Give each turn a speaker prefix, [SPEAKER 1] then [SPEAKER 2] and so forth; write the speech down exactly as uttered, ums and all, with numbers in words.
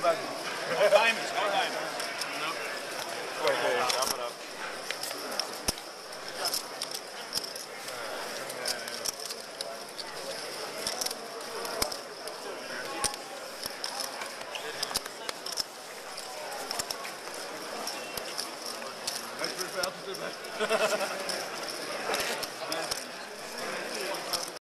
[SPEAKER 1] diamonds. No diamonds, no diamonds. Nope.
[SPEAKER 2] Wait, wait, wrap it up.
[SPEAKER 1] Thanks for the